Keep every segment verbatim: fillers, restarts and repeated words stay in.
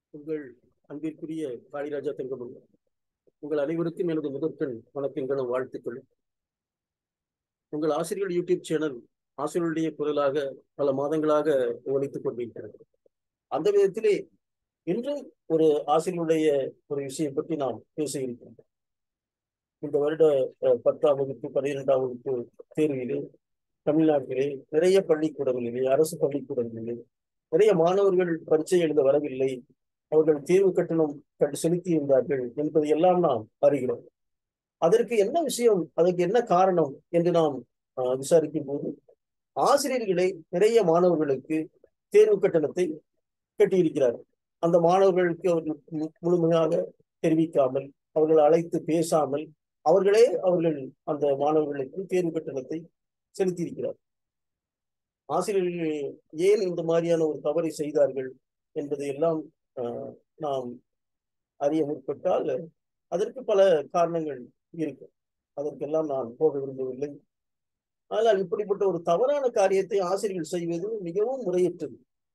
உங்கள் அன்பிற்குரிய காளிராஜா தங்கமணி, உங்கள் அனைவருக்கும் எனது முதற்கண் வணக்கங்களும் வாழ்த்துக்களும். உங்கள் ஆசிரியர்கள் யூடியூப் சேனல் ஆசிரியருடைய குரலாக பல மாதங்களாக ஒழித்துக் கொண்டிருக்கிறது. அந்த விதத்திலே இன்றும் ஒரு ஆசிரியருடைய ஒரு விஷயம் பற்றி நாம் பேச இருக்கின்றோம். இந்த வருட பத்தாம் வகுப்பு பன்னிரெண்டாம் வகுப்பு தேர்விலே தமிழ்நாட்டிலே நிறைய பள்ளிக்கூடங்களிலே, அரசு பள்ளிக்கூடங்களிலே நிறைய மாணவர்கள் பரீட்சை எழுத வரவில்லை, அவர்கள் தேர்வு கட்டணம் செலுத்தி இருந்தார்கள் என்பதை எல்லாம் நாம் அறிகிறோம். அதற்கு என்ன விஷயம், அதற்கு என்ன காரணம் என்று நாம் விசாரிக்கும் போது, ஆசிரியர்களை நிறைய மாணவர்களுக்கு தேர்வு கட்டணத்தை கட்டியிருக்கிறார்கள். அந்த மாணவர்களுக்கு அவர்கள் முழுமையாக தெரிவிக்காமல், அவர்கள் அழைத்து பேசாமல், அவர்களே அவர்கள் அந்த மாணவர்களுக்கு தேர்வு கட்டணத்தை செலுத்தியிருக்கிறார். ஆசிரியர்கள் ஏன் இந்த மாதிரியான ஒரு தவறை செய்தார்கள் என்பதை எல்லாம் நாம் அறிய முற்பட்டால் அதற்கு பல காரணங்கள் இருக்கு. அதற்கெல்லாம் நான் போக விரும்பவில்லை. ஆனால் இப்படிப்பட்ட ஒரு தவறான காரியத்தை ஆசிரியர்கள் செய்வது மிகவும் முறையற்றது.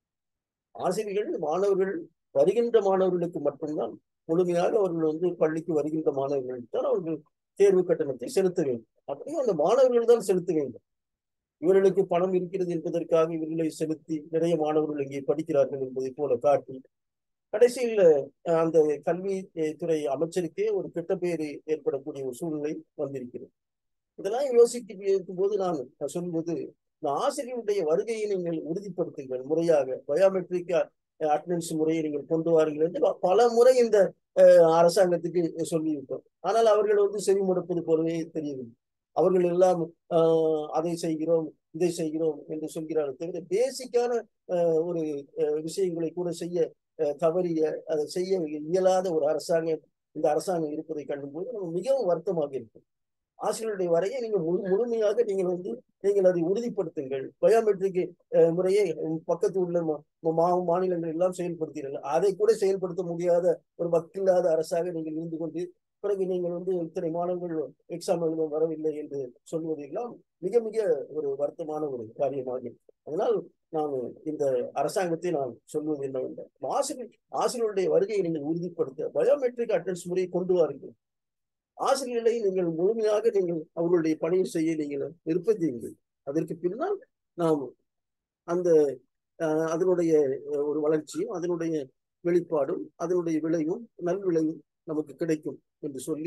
ஆசிரியர்கள் மாணவர்கள் வருகின்ற மாணவர்களுக்கு மட்டும்தான் முழுமையாக அவர்கள் வந்து பள்ளிக்கு வருகின்ற மாணவர்களுக்கு தான் அவர்கள் தேர்வு கட்டணத்தை செலுத்த வேண்டும். அப்படியே அந்த மாணவர்கள் தான் செலுத்த வேண்டும். இவர்களுக்கு பணம் இருக்கிறது என்பதற்காக இவர்களை செலுத்தி நிறைய மாணவர்கள் இங்கே படிக்கிறார்கள் என்பதை போல காட்டி கடைசியில் அந்த கல்வித்துறை அமைச்சருக்கே ஒரு கெட்ட பெயர் ஏற்படக்கூடிய ஒரு சூழ்நிலை வந்திருக்கிறது. இதெல்லாம் யோசிக்க இருக்கும் போது நான் சொல்வது, இந்த ஆசிரியருடைய வருகையை நீங்கள் உறுதிப்படுத்துங்கள், முறையாக பயோமெட்ரிக் அட்டெண்டன்ஸ் முறையை நீங்கள் கொண்டு வாருங்கள் என்று பல முறை இந்த அரசாங்கத்துக்கு சொல்லிவிட்டோம். ஆனால் அவர்கள் வந்து செவிமடுப்பது போலவே தெரியவில்லை. அவர்கள் எல்லாம் ஆஹ் அதை செய்கிறோம் இதை செய்கிறோம் என்று சொல்கிறார்கள் தவிர பேசிக்கான ஒரு விஷயங்களை கூட செய்ய தவறிய, அதை செய்ய இயலாத ஒரு அரசாங்கம் இந்த அரசாங்கம் இருப்பதை கண்டும்போது நம்ம மிகவும் வருத்தமாக இருக்கும். ஆசிரியருடைய வரையை நீங்கள் முழு முழுமையாக நீங்கள் வந்து நீங்கள் அதை உறுதிப்படுத்துங்கள். பயோமெட்ரிக் முறையை பக்கத்து உள்ள மா மாநிலங்கள் எல்லாம் செயல்படுத்தீர்கள். அதை கூட செயல்படுத்த முடியாத ஒரு வக்கில்லாத அரசாக நீங்கள் இருந்து கொண்டு பிறகு நீங்கள் வந்து இத்தனை மாணவர்கள் எக்ஸாம் எழுத வரவில்லை என்று சொல்வதெல்லாம் மிக மிக ஒரு வருத்தமான ஒரு காரியமாக. அதனால் நான் இந்த அரசாங்கத்தை நான் சொல்வது என்னவென்றால், ஆசிரியர் ஆசிரியருடைய வருகையை நீங்கள் உறுதிப்படுத்த பயோமெட்ரிக் அட்டெண்டன்ஸ் முறையை கொண்டு வாருங்கள். ஆசிரியர்களை நீங்கள் முழுமையாக நீங்கள் அவர்களுடைய பணியை செய்ய நீங்கள் நிர்பந்தியுங்கள். அதற்கு பின்னால் நாம் அந்த அதனுடைய ஒரு வளர்ச்சியும் அதனுடைய வெளிப்பாடும் அதனுடைய விளைவும் நல்விளைவும் நமக்கு கிடைக்கும் என்று சொல்லி,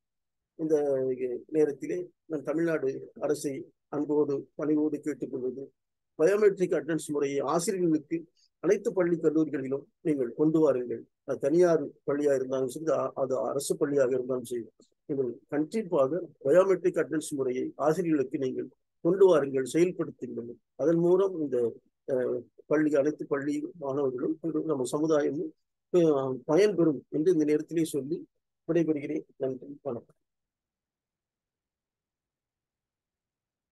இந்த நேரத்திலே நான் தமிழ்நாடு அரசை அன்போடு பணிவோடு கேட்டுக்கொள்வது, பயோமெட்ரிக் அட்டெண்டன்ஸ் முறையை ஆசிரியர்களுக்கு அனைத்து பள்ளி கல்லூரிகளிலும் நீங்கள் கொண்டு வாருங்கள். அது தனியார் பள்ளியா இருந்தாலும் சரி, அது அரசு பள்ளியாக இருந்தாலும் சரி, நீங்கள் கண்டிப்பாக பயோமெட்ரிக் அட்டெண்டன்ஸ் முறையை ஆசிரியர்களுக்கு நீங்கள் கொண்டு வாருங்கள், செயல்படுத்துங்கள். அதன் மூலம் இந்த பள்ளி அனைத்து பள்ளி மாணவர்களும் நம்ம சமுதாயமும் பயன்பெறும் என்று இந்த நேரத்திலே சொல்லி விடைபெறுகிறேன். நன்றி, வணக்கம்.